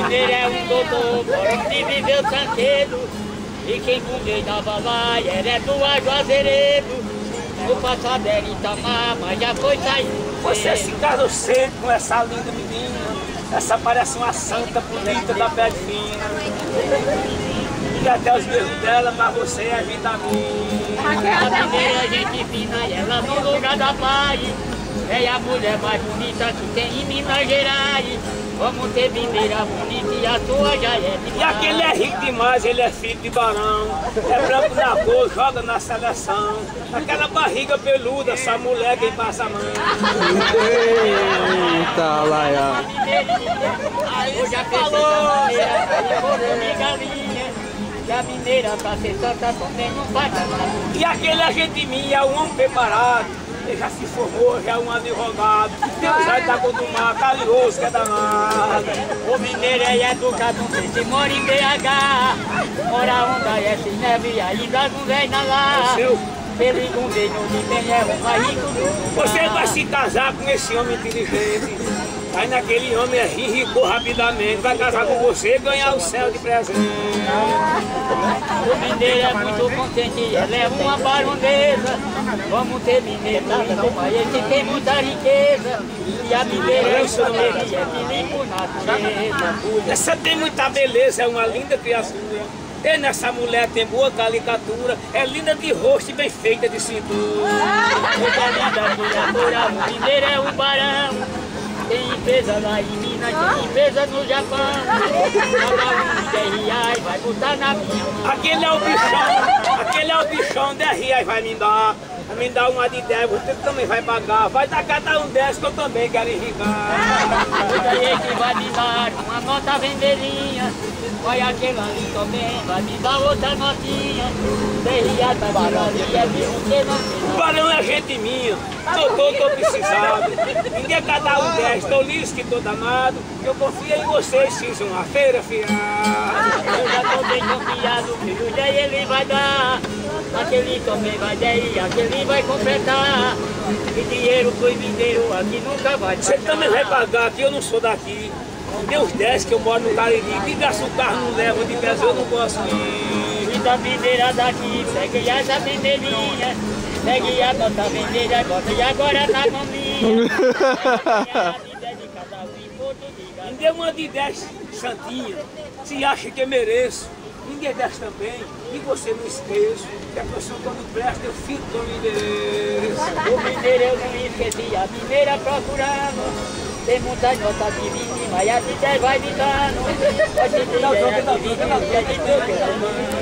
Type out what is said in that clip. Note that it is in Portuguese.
mineiro é um doutor, por onde viveu tranqueiro. E quem com Deus dava lá, era do Ajuazeiro. No passado era Itamar, mas já foi saindo. Você se casou cedo com essa linda menina. Essa parece uma santa bonita da pele fina. E até os beijos dela, mas você é vitamina. A mineira é gente fina e ela no lugar da paz. É a mulher mais bonita que tem em Minas Gerais. Vamos ter mineira bonita e a tua já é demais. E aquele é rico demais, ele é filho de barão. É branco na cor, joga na seleção. Aquela barriga peluda, essa mulher quem passa a mão. Eita, Laia. Hoje a falou, aí galinha. E a mineira pra ser santa também não vai dar nada. E aquele é gente minha, é um homem preparado. Ele já se formou, já é um advogado. Deus vai dar conta do mar, calioso que é danado. O mineiro é educado, não sei se mora em BH. Mora onda é sem neve e ainda não vem na lá. Ele não vem no Libem, é um barrico do... Você vai se casar com esse homem inteligente. Aí naquele homem é rico rapidamente. Vai casar com você e ganhar o céu de presente. O mineiro é muito contente, ela é uma baronesa. Vamos ter mineiro como ele tem muita riqueza. E a mineira é isso mesmo, é de limpo natureza. Essa tem muita beleza, é uma linda criatura. E nessa mulher tem boa caricatura, é linda de rosto e bem feita de cintura. Muita linda criatura, o mineiro é um barão. Tem empresa lá em Minas, tem empresa no Japão. Cada um 10 reais vai botar na minha. Aquele é o bichão, 10 reais vai me dar. Vai me dar uma de 10, você também vai pagar. Vai dar cada um 10 que eu também quero enricar. Muita gente vai me dar uma nota vermelhinha. Olha aquela ali também, vai me dar outra notinha. 10 reais vai me dar, e é de você não tem. O barão é gente minha, tô precisado. Ninguém quer dar um 10, tô liso que tô danado. Eu confio em vocês, fiz uma feira fiada. Eu já tô bem confiado que o dia ele vai dar. Aquele também vai daí, aquele vai completar. E dinheiro pro mineiro aqui nunca vai. Você também vai pagar, que eu não sou daqui. Tem uns 10 que eu moro no Cariri, que gasta o carro não leva, de peso eu não posso ir. E da mineira daqui, pegue essa mineirinha. Pegue a nota vermelha, bota e agora tá com minha. Me dê uma de 10 santinha, se acha que eu mereço. Ninguém desce também, e você não esqueça. Que a pessoa quando presta, eu fico com o endereço. O mineiro eu não esqueci, a mineira procurando. Tem muitas notas de 20, mas a de 10 vai me dando. Pode ter 10 de 20, a de 10 vai me dando.